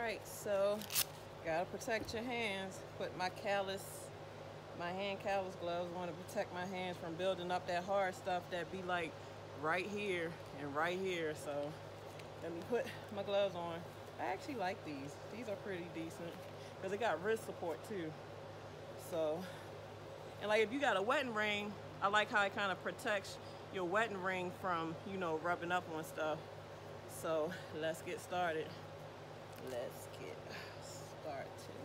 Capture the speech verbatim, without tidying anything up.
right, so gotta protect your hands. Put my callus, my hand callus gloves on to protect my hands from building up that hard stuff that be like right here and right here. So let me put my gloves on. I actually like these. These are pretty decent because they got wrist support too. So, and like if you got a wetting ring, I like how it kind of protects your wetting ring from, you know, rubbing up on stuff. So let's get started. Let's get started.